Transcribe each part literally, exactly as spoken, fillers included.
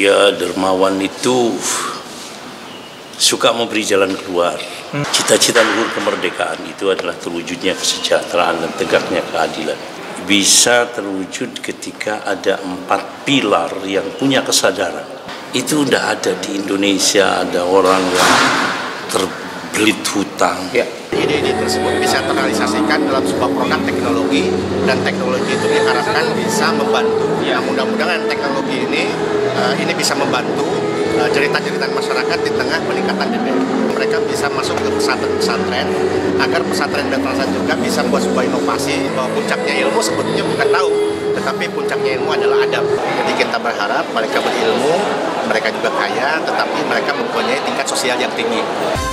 Ya, dermawan itu suka memberi jalan keluar. Cita-cita luhur kemerdekaan itu adalah terwujudnya kesejahteraan dan tegaknya keadilan. Bisa terwujud ketika ada empat pilar yang punya kesadaran. Itu udah ada di Indonesia, ada orang yang terbelit hutang. Ya. Ide-ide tersebut bisa terrealisasikan dalam sebuah produk teknologi, dan teknologi itu diharapkan bisa membantu. Ya. Nah, mudah-mudahan teknologi ini uh, ini bisa membantu uh, cerita-cerita masyarakat di tengah peningkatan D P R. Mereka bisa masuk ke pesantren-pesantren agar pesantren dan pesantren juga bisa membuat sebuah inovasi bahwa puncaknya ilmu sebetulnya bukan tahu, tetapi puncaknya ilmu adalah adab. Jadi kita berharap mereka berilmu, mereka juga kaya, tetapi mereka mempunyai tingkat sosial yang tinggi.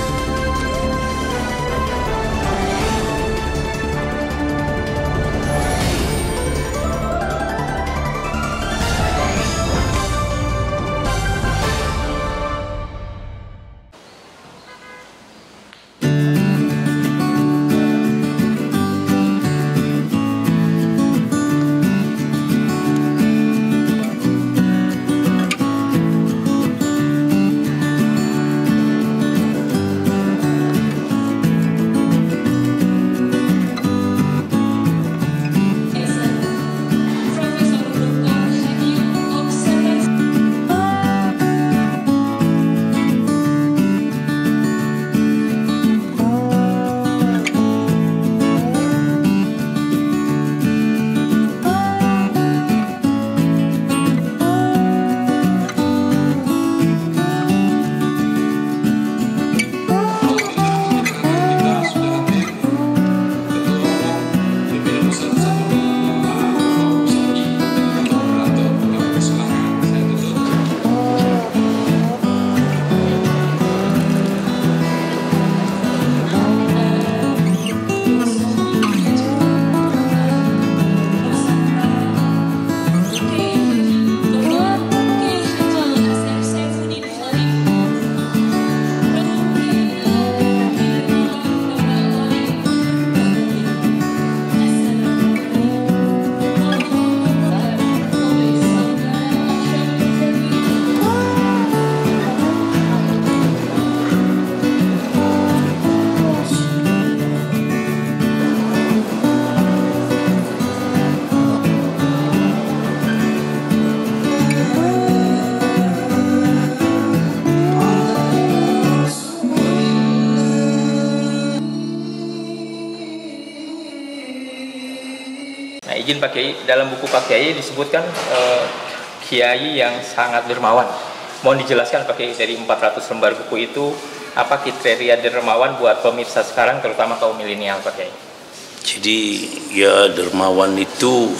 Nah, izin Pak Kiai, dalam buku Pak Kiai disebutkan eh, Kiai yang sangat dermawan. Mohon dijelaskan Pak Kiai, dari empat ratus lembar buku itu apa kriteria dermawan buat pemirsa sekarang, terutama kaum milenial Pak Kiai? Jadi ya, dermawan itu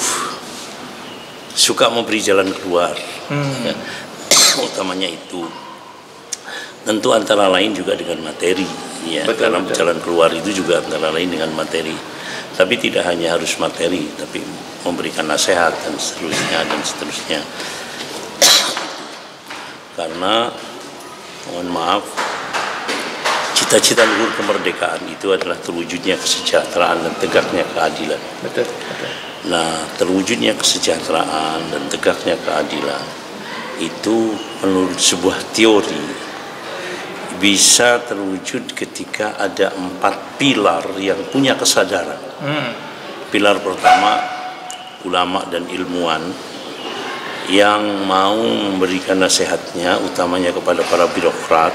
suka memberi jalan keluar. Hmm. Ya, utamanya itu. Tentu antara lain juga dengan materi, ya. Betul, karena betul. Jalan keluar itu juga antara lain dengan materi. Tapi tidak hanya harus materi, tapi memberikan nasihat dan seterusnya dan seterusnya. Karena mohon maaf, cita-cita luhur kemerdekaan itu adalah terwujudnya kesejahteraan dan tegaknya keadilan. Betul, betul. Nah, terwujudnya kesejahteraan dan tegaknya keadilan itu menurut sebuah teori bisa terwujud ketika ada empat pilar yang punya kesadaran. Hmm. Pilar pertama, ulama dan ilmuwan yang mau memberikan nasihatnya, utamanya kepada para birokrat.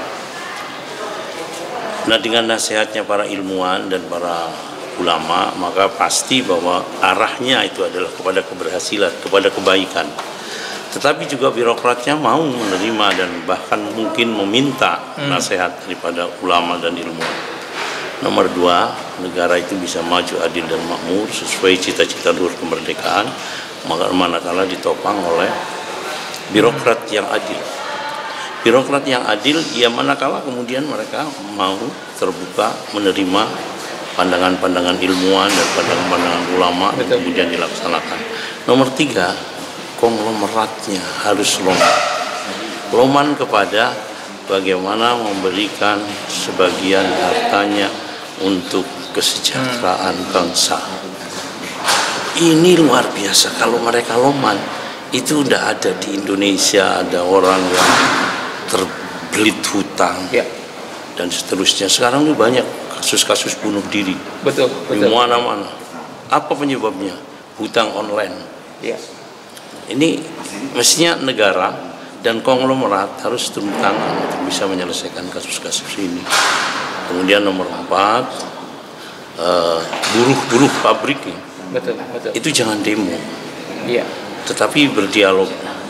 Nah, dengan nasihatnya para ilmuwan dan para ulama, maka pasti bahwa arahnya itu adalah kepada keberhasilan, kepada kebaikan. Tetapi juga birokratnya mau menerima dan bahkan mungkin meminta hmm. nasihat daripada ulama dan ilmuwan. Nomor dua, negara itu bisa maju adil dan makmur sesuai cita-cita luhur kemerdekaan, maka manakala ditopang oleh birokrat yang adil. Birokrat yang adil, ya manakala kemudian mereka mau terbuka menerima pandangan-pandangan ilmuwan dan pandangan-pandangan ulama yang kemudian dilaksanakan. Nomor tiga, konglomeratnya harus loman. Loman kepada bagaimana memberikan sebagian hartanya untuk kesejahteraan bangsa. Ini luar biasa. Kalau mereka loman, itu udah ada di Indonesia, ada orang yang terbelit hutang Ya. dan seterusnya. Sekarang ini banyak kasus-kasus bunuh diri Betul, di betul. mana-mana. Apa penyebabnya? Hutang online. Ya. Ini mestinya negara dan konglomerat harus turun tangan untuk bisa menyelesaikan kasus-kasus ini. Kemudian nomor empat, uh, buruh-buruh pabrik nih, Betul, betul. itu jangan demo, Iya. tetapi berdialog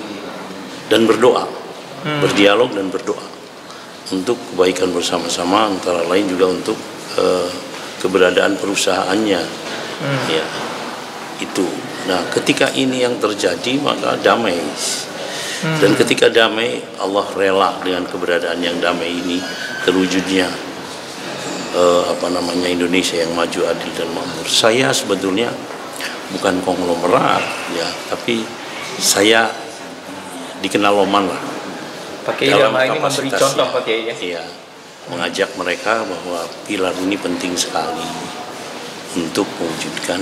dan berdoa, Hmm. berdialog dan berdoa untuk kebaikan bersama-sama, antara lain juga untuk uh, keberadaan perusahaannya. Hmm. Ya, itu. Nah, ketika ini yang terjadi maka damai. Hmm. Dan ketika damai, Allah rela dengan keberadaan yang damai ini terwujudnya eh, apa namanya Indonesia yang maju, adil dan makmur. Saya sebetulnya bukan konglomerat ya, tapi saya dikenal Oman lah. Pak Kiai dalam hal ini memberi kapasitasnya. contoh Pak Kiai ya. Iya, mengajak mereka bahwa pilar ini penting sekali untuk mewujudkan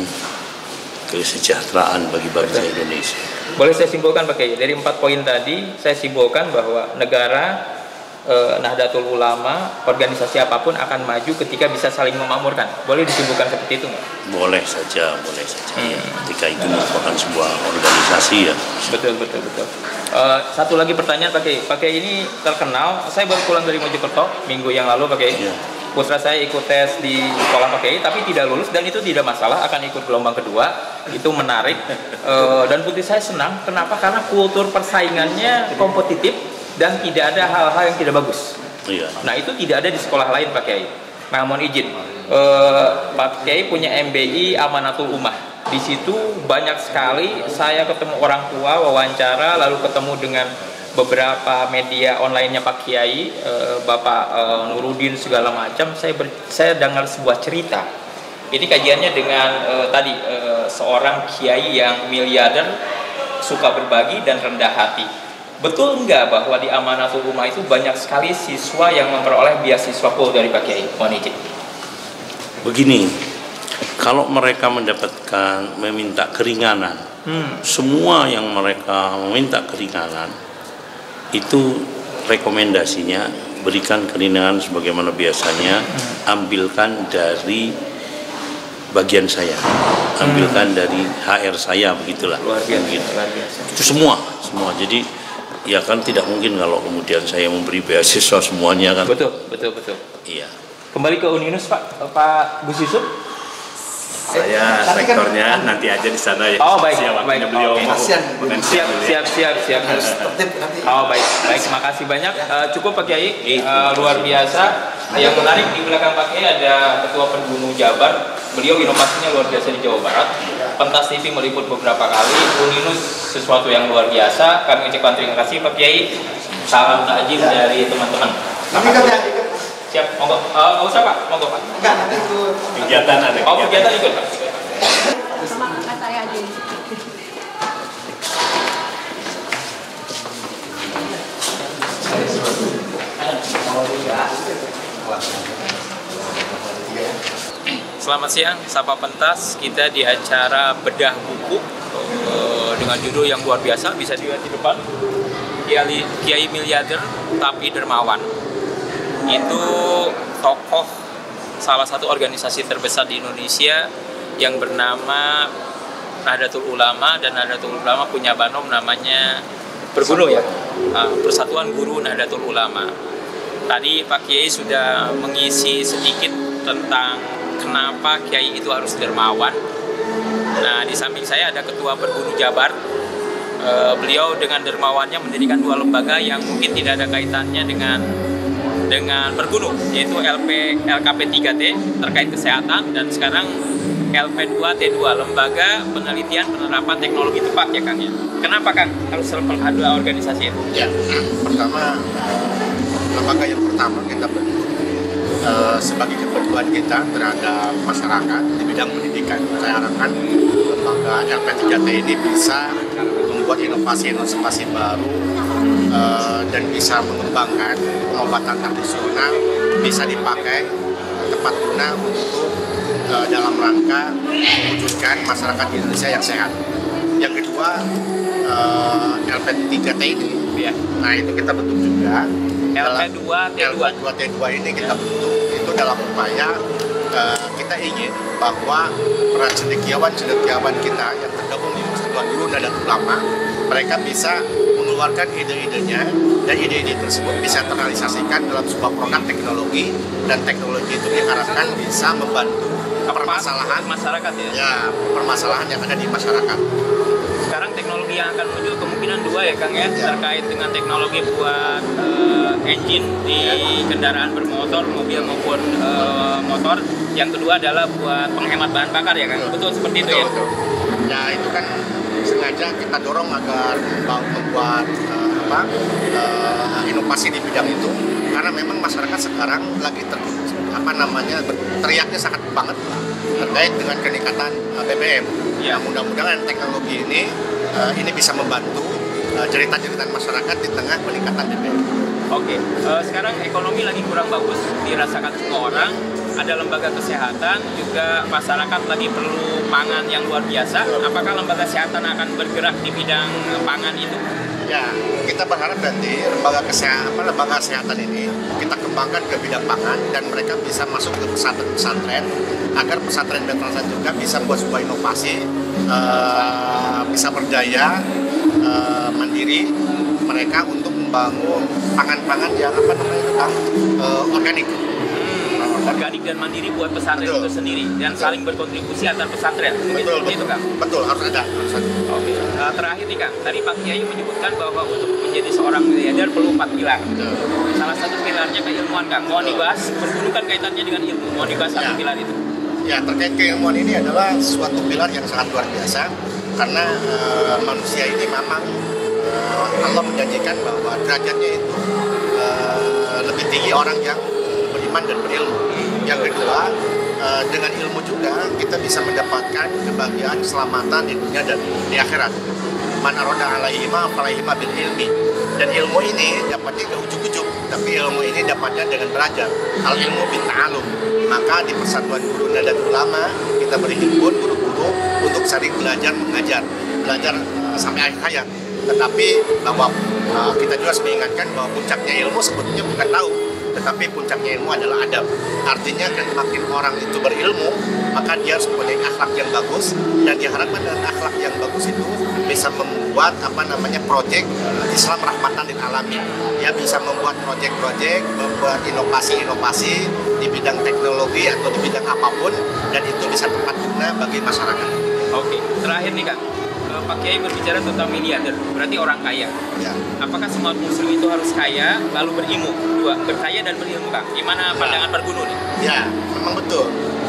kesejahteraan bagi bangsa Indonesia. Boleh saya simpulkan Pak Kiai, dari empat poin tadi saya simpulkan bahwa negara, eh, Nahdlatul Ulama, organisasi apapun akan maju ketika bisa saling memakmurkan. Boleh disimpulkan seperti itu nggak? Boleh saja, boleh saja. Hmm. Ya, ketika itu merupakan sebuah organisasi ya. Betul, betul, betul. Eh, satu lagi pertanyaan Pak Kiai. Pak Kiai ini terkenal, saya baru pulang dari Mojokerto minggu yang lalu Pak Kiai. Ya. Putra saya ikut tes di sekolah Pak Kiai tapi tidak lulus, dan itu tidak masalah, akan ikut gelombang kedua. Itu menarik. E, dan putri saya senang. Kenapa? Karena kultur persaingannya kompetitif dan tidak ada hal-hal yang tidak bagus. Iya. Nah, itu tidak ada di sekolah lain Pak Kiai. Nah, mohon izin, e, Pak Kiai punya M B I Amanatul Ummah. Di situ banyak sekali saya ketemu orang tua, wawancara, lalu ketemu dengan beberapa media online-nya Pak Kiai, eh, Bapak eh, Nurudin segala macam. Saya ber, saya dengar sebuah cerita. Ini kajiannya dengan eh, tadi eh, seorang kiai yang miliarder, suka berbagi dan rendah hati. Betul enggak bahwa di Amanatul Ummah itu banyak sekali siswa yang memperoleh beasiswa full dari Pak Kiai? Mohon izin. Begini, kalau mereka mendapatkan meminta keringanan, Hmm. semua yang mereka meminta keringanan itu rekomendasinya berikan keringanan sebagaimana biasanya, ambilkan dari bagian saya, ambilkan dari H R saya, begitulah. Luar biasa, Begitu. luar biasa. Itu semua, semua. Jadi ya kan tidak mungkin kalau kemudian saya memberi beasiswa semuanya kan. Betul, betul, betul. Iya. Kembali ke Uninus Pak, Pak Gus Yusuf. Saya Tapi kan- rektornya nanti aja di sana ya. Oh baik, Siap, baik. waktunya beliau Oke. mau Siap, mention siap, dulu ya. siap, siap, siap. Oh baik, baik. Makasih banyak. Eh, cukup Pak Kiai, Eh, luar biasa. Yang menarik di belakang Pak Kiai ada Ketua Penghulu Jabar. Beliau inovasinya luar biasa di Jawa Barat. Pentas T V meliput beberapa kali. Uninus sesuatu yang luar biasa. Kami ucapkan terima kasih Pak Kiai. Salam takjil dari teman-teman. Ini kan ya, Siap, monggo. Eh, nggak usah Pak, monggo Pak. enggak nanti itu Kegiatan ada Oh kegiatan ikut Pak. sama kakak saya aja. Selamat siang, Sapa Pentas. Kita di acara bedah buku eh, dengan judul yang luar biasa, bisa dilihat di depan. Kiai, Kiai miliarder tapi dermawan. Itu tokoh salah satu organisasi terbesar di Indonesia yang bernama Nahdlatul Ulama, dan Nahdlatul Ulama punya banom namanya Berguru ya, Ah, Persatuan Guru Nahdlatul Ulama. Tadi Pak Kiai sudah mengisi sedikit tentang kenapa Kiai itu harus dermawan. Nah, di samping saya ada Ketua Berguru Jabar. E, beliau dengan dermawannya mendirikan dua lembaga yang mungkin tidak ada kaitannya dengan dengan berguru, yaitu L P L K P tiga T terkait kesehatan, dan sekarang L P dua T dua, Lembaga Penelitian Penerapan Teknologi Tepat ya Kang ya. Kenapa Kang harus ada organisasi itu? Ya, pertama eh, lembaga yang pertama kita bentuk eh, sebagai kepedulian kita terhadap masyarakat di bidang pendidikan. Saya harapkan lembaga L P tiga T ini bisa membuat inovasi-inovasi baru eh, dan bisa mengembangkan pengobatan tradisional, bisa dipakai eh, tepat guna untuk eh, dalam rangka mewujudkan masyarakat Indonesia yang sehat. Yang kedua uh, L P tiga T ini, ya. Nah itu kita bentuk juga. L P dua T dua. L P dua T dua ini kita bentuk itu dalam upaya uh, kita ingin bahwa para cendekiawan-cendekiawan kita yang tergabung di Persatuan Guru Nahdlatul Ulama, mereka bisa mengeluarkan ide-idenya dan ide-ide tersebut bisa terrealisasikan dalam sebuah produk teknologi, dan teknologi itu diharapkan bisa membantu permasalahan masyarakat ya? Ya, permasalahan yang ada di masyarakat. Sekarang teknologi yang akan muncul kemungkinan dua ya Kang ya, ya. Terkait dengan teknologi buat uh, engine di ya. Kendaraan bermotor, mobil maupun uh, motor. Yang kedua adalah buat penghemat bahan bakar ya Kang. Betul, betul seperti betul, itu ya? Betul. Ya itu kan sengaja kita dorong agar membuat uh, apa uh, inovasi di bidang itu, karena memang masyarakat sekarang lagi ter, apa namanya teriaknya sangat banget terkait dengan keningkatan uh, B B M. Ya, mudah-mudahan teknologi ini uh, ini bisa membantu uh, cerita-cerita masyarakat di tengah peningkatan B B M. Oke, uh, sekarang ekonomi lagi kurang bagus dirasakan semua orang. Ada lembaga kesehatan, juga masyarakat lagi perlu pangan yang luar biasa. Apakah lembaga kesehatan akan bergerak di bidang pangan itu? Ya, kita berharap nanti lembaga kesehatan, lembaga kesehatan ini kita kembangkan ke bidang pangan, dan mereka bisa masuk ke pesantren-pesantren agar pesantren-pesantren juga bisa membuat sebuah inovasi, uh, bisa berdaya uh, mandiri mereka untuk membangun pangan-pangan yang apa namanya uh, organik. Organik dan mandiri buat pesantren betul. Itu sendiri, dan betul. Saling berkontribusi antar pesantren. Betul, betul, itu Kang? Betul, harus ada. Harus ada. Oke. Uh, terakhir nih Kang, tadi Pak Kiai menyebutkan bahwa untuk menjadi seorang miliarder perlu empat pilar. Betul. Salah satu pilarnya keilmuan Kang. Mohon dibahas, berhubungan kaitannya dengan ilmu. Mohon dibahas ya. Satu pilar itu. Ya, terkait keilmuan ini adalah suatu pilar yang sangat luar biasa, karena uh, manusia ini memang uh, Allah menjanjikan bahwa derajatnya itu uh, lebih tinggi orang yang beriman dan berilmu. Yang kedua, uh, dengan ilmu juga kita bisa mendapatkan kebahagiaan, keselamatan di dunia dan di akhirat. Man aroda alaihima falaihima bil ilmi. Dan ilmu ini dapatnya ke ujuk-ujuk, tapi ilmu ini dapatnya dengan belajar. Al ilmu bin ta'alum. Maka di Persatuan Guru Nahdlatul Ulama kita berhimpun guru-guru untuk saling belajar mengajar, belajar uh, sampai akhir hayat. Tetapi bahwa uh, kita juga harus mengingatkan bahwa puncaknya ilmu sebetulnya bukan tahu, tetapi puncaknya ilmu adalah adab. Artinya kan makin orang itu berilmu, maka dia harus mempunyai akhlak yang bagus, dan diharapkan dengan akhlak yang bagus itu bisa membuat apa namanya proyek Islam rahmatan lil alamin. Dia bisa membuat proyek-proyek, membuat inovasi-inovasi di bidang teknologi atau di bidang apapun, dan itu bisa tepat guna bagi masyarakat. Oke, terakhir nih Kak. Pak Kiai berbicara tentang miliarder, berarti orang kaya. Ya. Apakah semua muslim itu harus kaya lalu berilmu? Dua, berkaya dan berilmu Kang. Gimana pandangan ya. Pergunu nih? Ya, memang betul.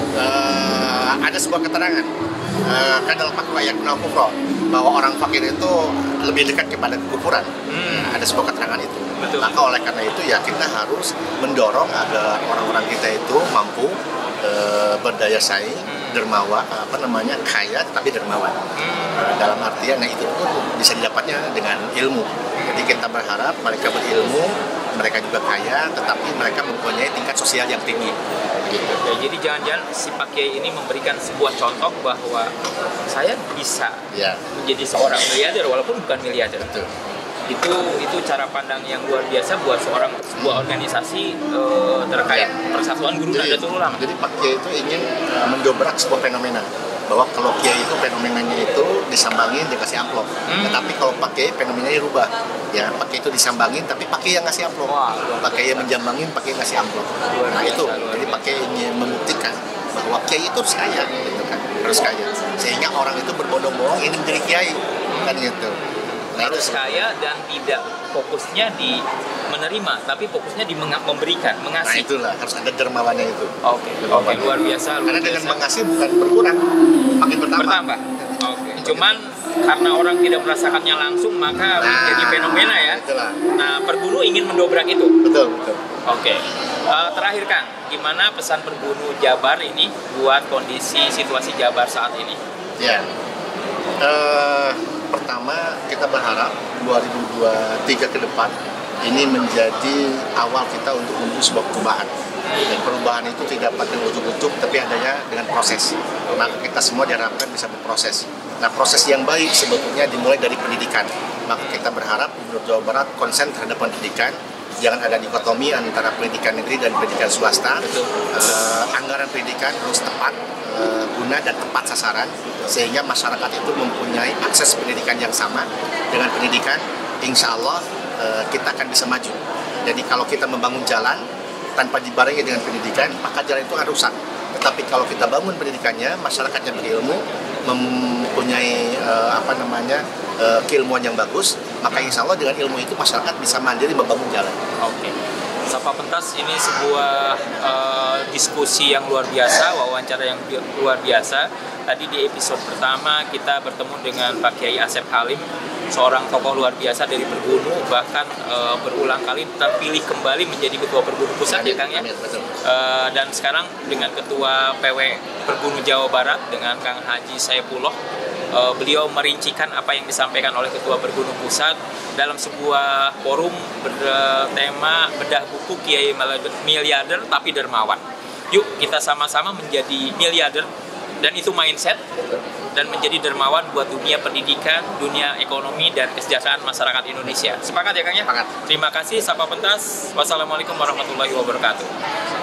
Uh, ada sebuah keterangan uh, kan dalam fatwa Yakunal Kufra bahwa orang fakir itu lebih dekat kepada kekufuran. Hmm. Ada sebuah keterangan itu. Betul. Maka oleh karena itu ya kita harus mendorong agar orang-orang kita itu mampu uh, berdaya saing, hmm. dermawan, apa namanya kaya tapi dermawan. Hmm. Dalam artian nah itu pun bisa didapatnya dengan ilmu. Jadi kita berharap mereka berilmu, mereka juga kaya, tetapi mereka mempunyai tingkat sosial yang tinggi. Gitu. Ya, jadi jangan-jangan si Pak Kiai ini memberikan sebuah contoh bahwa saya bisa ya. Menjadi seorang miliarder walaupun bukan miliarder. Betul. Itu itu cara pandang yang luar biasa buat seorang sebuah organisasi uh, terkait ya. Persatuan Guru Nahdlatul Ulama. Jadi Pak Kiai itu ingin uh, mendobrak sebuah fenomena, bahwa kalau Kiai itu fenomenanya itu disambangin dikasih amplop, hmm. tetapi kalau Pak Kiai fenomenanya dirubah, ya Pak Kiai itu disambangin tapi Pak Kiai yang ngasih amplop, Pak Kiai yang menjambangin, Pak Kiai ngasih amplop. Nah itu, jadi Pak Kiai ingin membuktikan bahwa Kiai itu harus kaya, gitu kan, harus kaya, sehingga orang itu berbondong-bondong ingin menjadi Kiai, kan gitu. Nah, harus kaya dan tidak fokusnya di menerima, tapi fokusnya di memberikan, mengasih. Nah itulah, harus ada dermawannya itu. Oke, okay. oke okay, luar biasa. Luar Karena biasa. dengan mengasih bukan berkurang, makin bertambah. Bertambah. Oke. Okay. Cuman karena orang tidak merasakannya langsung, maka nah, jadi fenomena ya. Itulah. Nah, Pergunu ingin mendobrak itu. Betul, betul. Oke. Okay. Uh, terakhir Kang, gimana pesan Pergunu Jabar ini buat kondisi situasi Jabar saat ini? Ya. Uh, pertama kita berharap dua ribu dua puluh tiga ke depan ini menjadi awal kita untuk menuju sebuah perubahan, dan perubahan itu tidak dapat dengan ujuk-ujuk tapi adanya dengan proses. Maka kita semua diharapkan bisa berproses. Nah, proses yang baik sebetulnya dimulai dari pendidikan. Maka kita berharap Gubernur Jawa Barat konsen terhadap pendidikan, jangan ada dikotomi antara pendidikan negeri dan pendidikan swasta. Uh, anggaran pendidikan harus tepat uh, guna dan tepat sasaran, sehingga masyarakat itu mempunyai akses pendidikan yang sama. Dengan pendidikan, insya Allah uh, kita akan bisa maju. Jadi kalau kita membangun jalan tanpa dibarengi dengan pendidikan, maka jalan itu akan rusak. Tetapi kalau kita bangun pendidikannya, masyarakatnya berilmu, mempunyai uh, apa namanya uh, keilmuan yang bagus, maka insya Allah dengan ilmu itu masyarakat bisa mandiri membangun jalan. Oke, Sapa Pentas ini sebuah uh, diskusi yang luar biasa, wawancara yang bi luar biasa. Tadi di episode pertama kita bertemu dengan Pak Kiai Asep Halim, seorang tokoh luar biasa dari Pergunu, bahkan uh, berulang kali terpilih kembali menjadi Ketua Pergunu Pusat, ya Kang ya. Uh, dan sekarang dengan Ketua P W Pergunu Jawa Barat dengan Kang Haji Saifullah, uh, beliau merincikan apa yang disampaikan oleh Ketua Pergunu Pusat dalam sebuah forum bertema bedah buku Kiai Miliarder tapi dermawan. Yuk kita sama-sama menjadi miliarder, dan itu mindset, dan menjadi dermawan buat dunia pendidikan, dunia ekonomi, dan kesejahteraan masyarakat Indonesia. Sepakat ya Kang ya? Sepakat. Terima kasih Sapa Pentas. Wassalamualaikum warahmatullahi wabarakatuh.